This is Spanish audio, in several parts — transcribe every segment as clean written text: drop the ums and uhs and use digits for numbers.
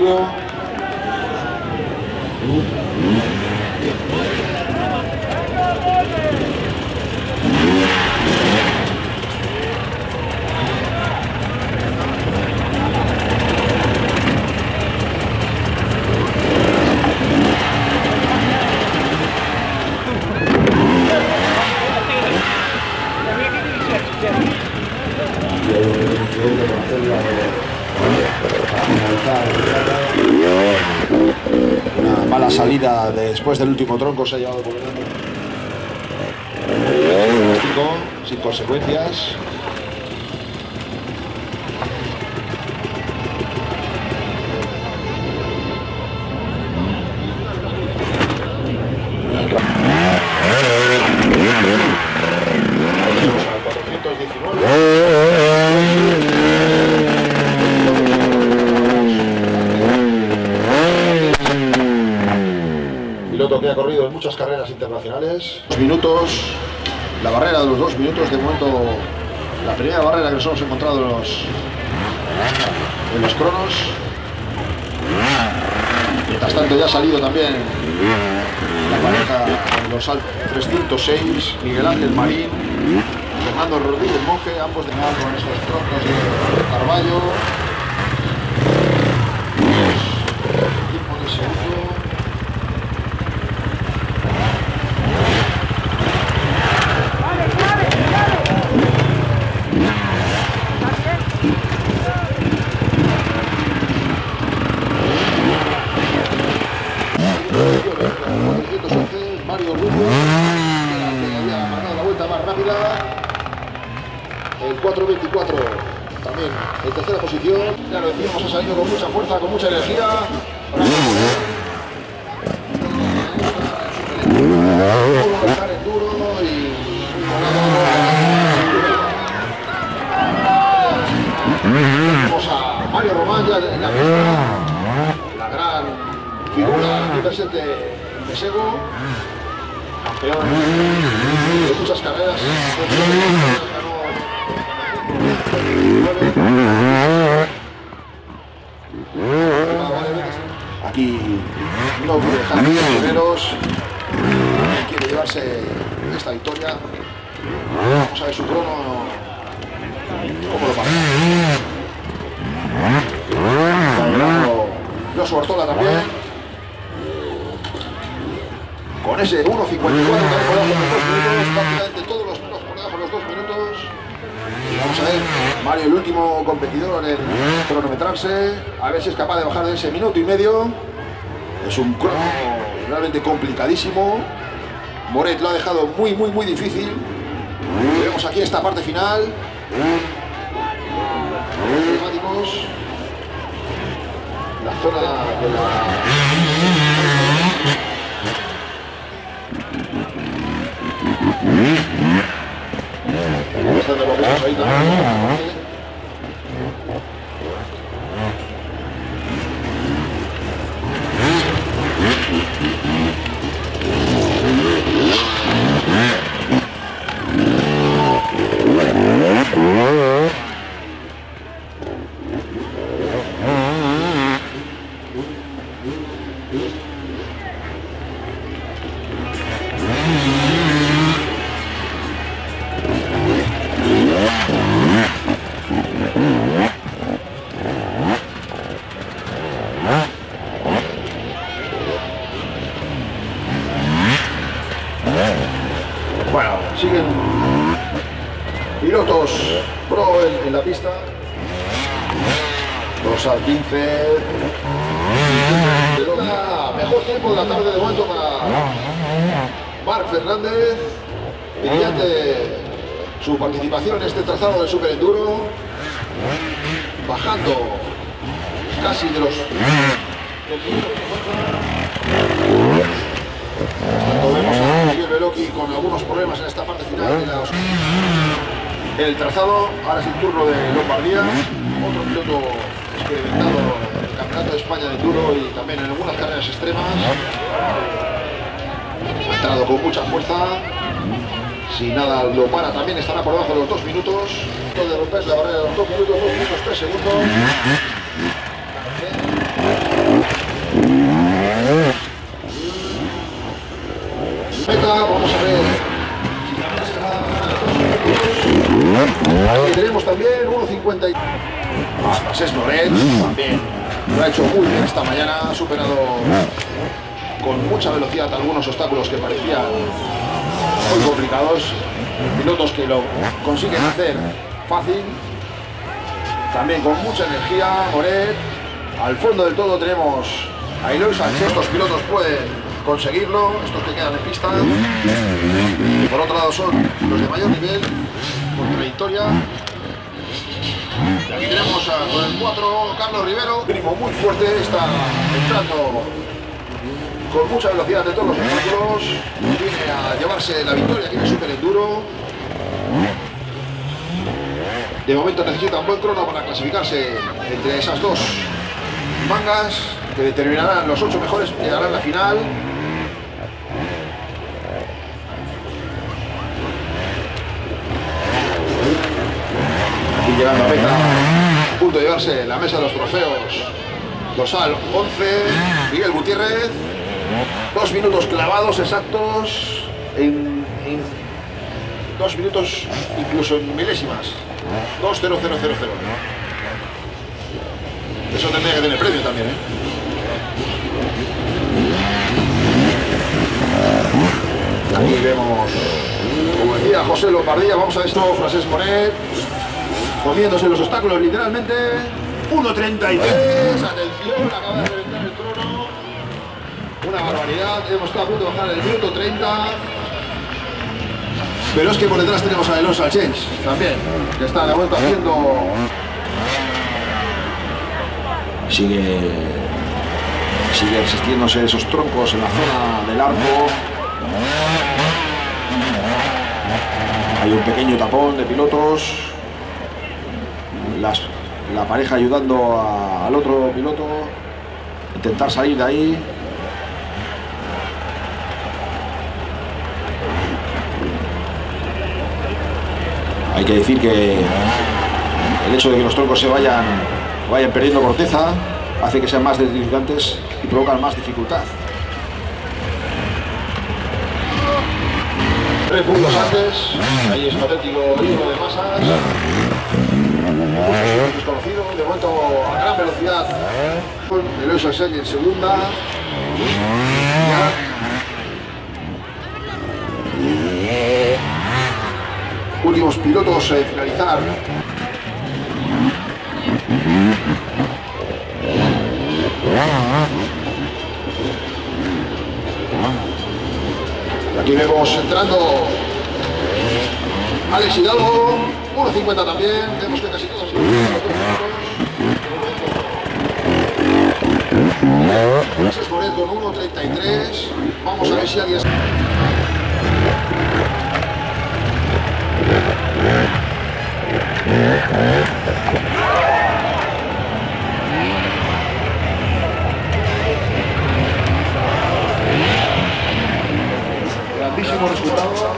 Rubio. Una mala salida después del último tronco, se ha llevado por delante. Sin consecuencias. Piloto que ha corrido en muchas carreras internacionales. 2 minutos, la barrera de los 2 minutos, de momento la primera barrera que nos hemos encontrado en los cronos. Mientras tanto ya ha salido también la pareja en los 306, Miguel Ángel Marín, Fernando Rodríguez Monje, ambos de nada con esos troncos de Carballo. Tiempo de segundo. Mario Rubio, que había ganado la vuelta más rápida, el 4.24 también en tercera posición. Ya lo decíamos, ha salido con mucha fuerza, con mucha energía. Estar en duro y tenemos a Mario Román ya en la pista, la gran figura aquí presente de Sego, campeón de muchas carreras. Aquí no quiere dejar los primeros, quiere llevarse esta victoria. Vamos a ver su crono, cómo lo pasa. Josu Ortola también, con ese 1.54 por debajo de los 2 minutos, prácticamente todos los minutos por debajo de los 2 minutos. Y vamos a ver, Mario, el último competidor en cronometrarse, a ver si es capaz de bajar de ese 1.5 minutos. Es un crono realmente complicadísimo. Moret lo ha dejado muy difícil. Vemos aquí esta parte final. La zona de la... Ahí también. Bueno, siguen pilotos pro en la pista. 2 al 15. Mejor tiempo de la tarde de momento para Marc Fernández, mediante su participación en este trazado del Super Enduro, bajando casi de los... Vemos a Miguel Beloki con algunos problemas en esta parte final de el trazado. Ahora es el turno de Lombardía, otro piloto experimentado en el Campeonato de España de Enduro y también en algunas carreras extremas. Ha entrado con mucha fuerza. Si nada lo para, también estará por debajo de los 2 minutos. De romper la barrera de los 2 minutos, 2 minutos 3 segundos. Meta, vamos a ver. Aquí tenemos también 1.50. Francesc Moret también lo ha hecho muy bien esta mañana, ha superado con mucha velocidad algunos obstáculos que parecían muy complicados. Pilotos que lo consiguen hacer fácil, también con mucha energía. Moret, al fondo del todo tenemos a Eloy Sánchez. Estos pilotos pueden conseguirlo, estos que quedan en pista. Y por otro lado son los de mayor nivel por trayectoria. Y aquí tenemos con el 4 Carlos Rivero, primo muy fuerte, está entrando con mucha velocidad de todos los obstáculos, viene a llevarse la victoria aquí en el Super Enduro. De momento necesita un buen crono para clasificarse entre esas dos mangas que determinarán los 8 mejores que llegarán a la final. Aquí llegando a meta, a punto de llevarse la mesa de los trofeos. Dorsal 11, Miguel Gutiérrez. 2 minutos clavados exactos en 2 minutos, incluso en milésimas. 2.0000. Eso tendría que tener premio también, ¿eh? Aquí vemos, como decía José Lombardía, vamos a ver esto, Francesc Moret, comiéndose los obstáculos literalmente. 1.33, atención, acaba de reventar el crono. Una barbaridad, hemos estado a punto de bajar el minuto 30. Pero es que por detrás tenemos a Eloy Sánchez también, que está de vuelta haciendo. Sigue existiéndose esos troncos en la zona del arco. Hay un pequeño tapón de pilotos. La pareja ayudando al otro piloto a intentar salir de ahí. Hay que decir que el hecho de que los troncos se vayan perdiendo corteza hace que sean más deslizantes y provocan más dificultad. 3 puntos antes, ahí es patético libro de masas. Desconocido, de momento a gran velocidad. Eloy Sánchez en segunda. Últimos pilotos a finalizar. Aquí vemos entrando Alex Hidalgo, 1.50 también. Vemos que casi todos. Francesc Moret con 1.33. Vamos a ver si alguien. Grandísimo resultado.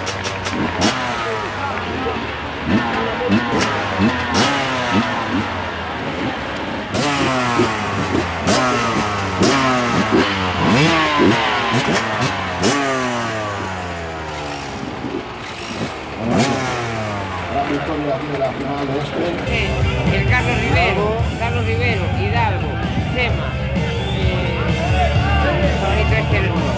La final de este. El Carlos Rivero, Hidalgo, Sema, favorito este del mundo.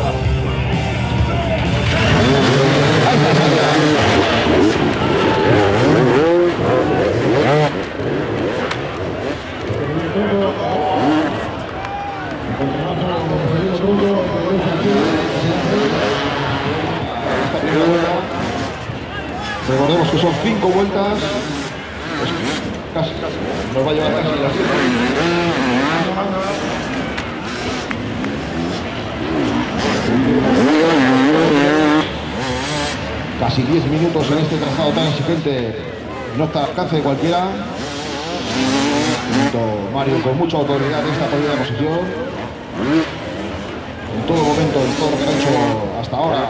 Recordemos que son 5 vueltas. Casi. Nos va a llevar casi las 10. Casi 10 minutos en este trazado tan exigente. No está al alcance de cualquiera. Mario con mucha autoridad en esta primera posición. En todo momento, en todo lo que ha hecho hasta ahora.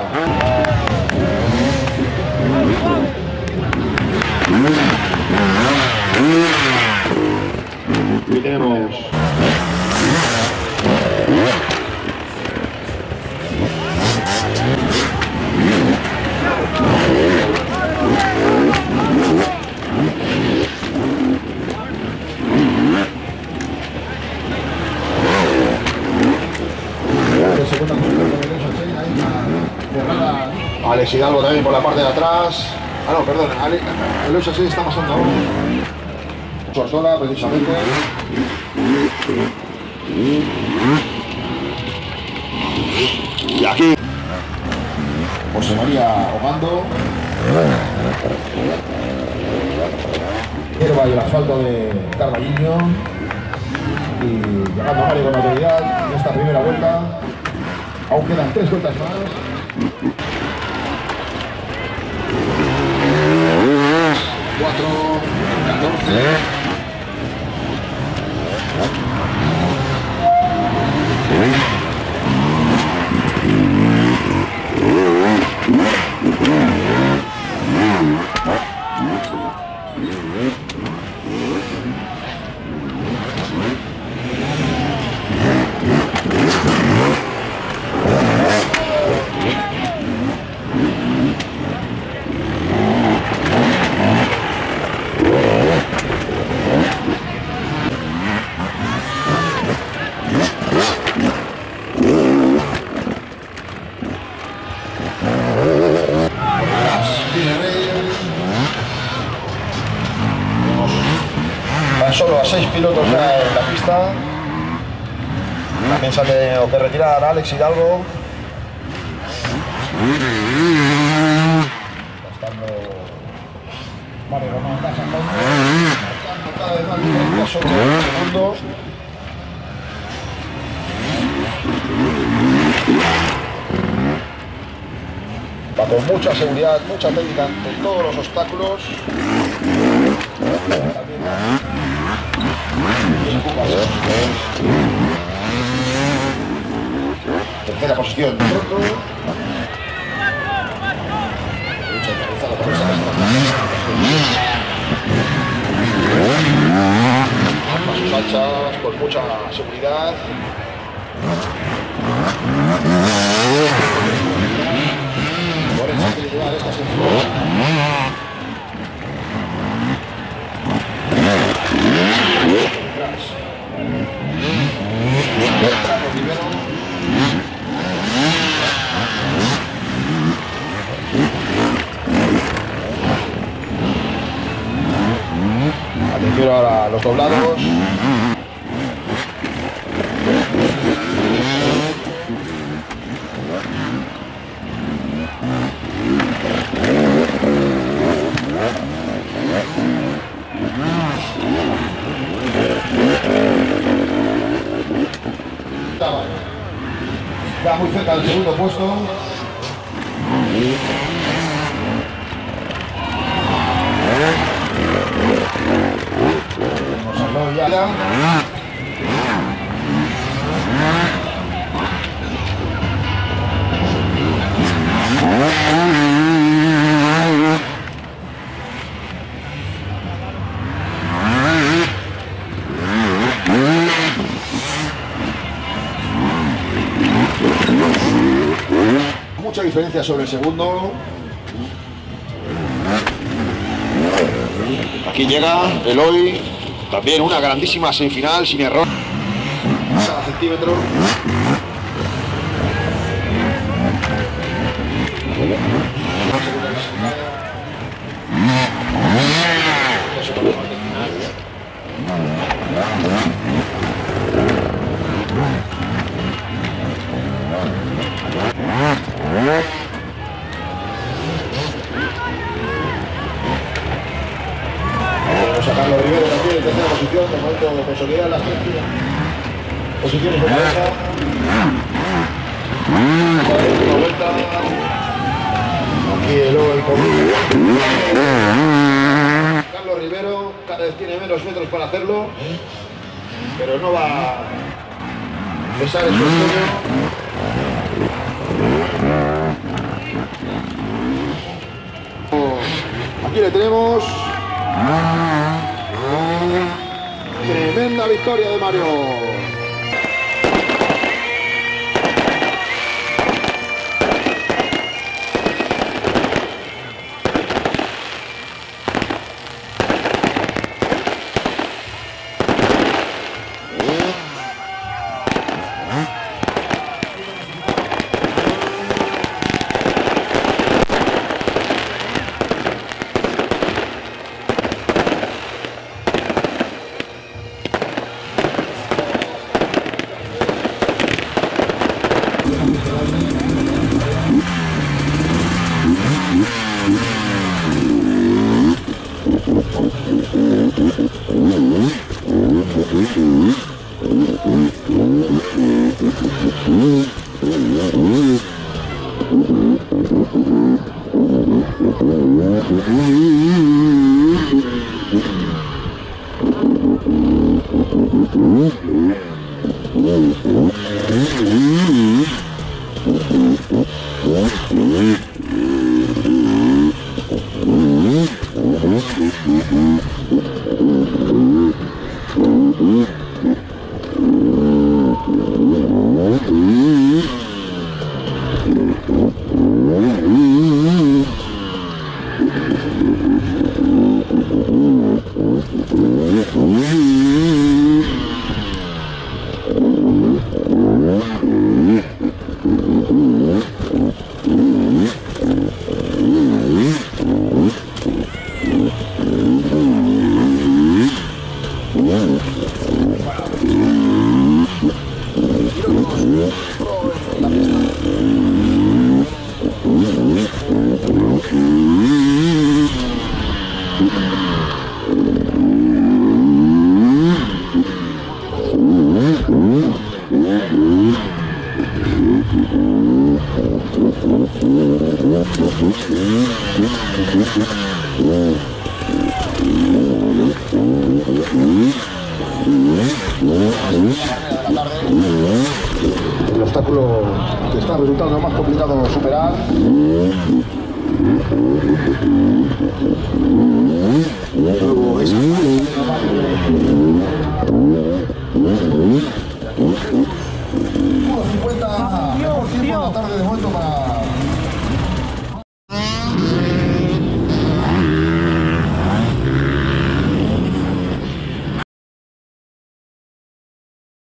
Y tenemos Alex Hidalgo también por la parte de atrás. Ah, no, perdón, el 8-6 está pasando ahora. Sortola, precisamente. Y aquí José María Ogando. Hierba y el asfalto de Carballiño. Y llegando Mario con autoridad en esta primera vuelta. Aún quedan 3 vueltas más. 4, 14. Solo a 6 pilotos ya en la pista. También se ha tenido que retirar Alex Hidalgo. Estando Mario Román Casa marcando cada vez más diferencias sobre el segundo. Va con mucha seguridad, mucha técnica ante todos los obstáculos. Tercera posición. Sus hachas con mucha seguridad. Por eso quiere llevar esta sección. Atención ahora a los doblados. Está muy cerca del segundo puesto. Nos habló ya. Mucha diferencia sobre el segundo. Aquí llega Eloy, también una grandísima semifinal sin error. Cada centímetro. Vamos a Carlos Rivero también en tercera posición, de momento de consolidar las 3 posiciones de cabeza. La última vuelta. Aquí Eloy con Carlos Rivero, cada vez tiene menos metros para hacerlo, pero no va a cesar el sueño. Aquí le tenemos. Tremenda victoria de Mario. El obstáculo que está resultando más complicado de superar. Luego es 1:50 mejor tiempo en la tarde de momento para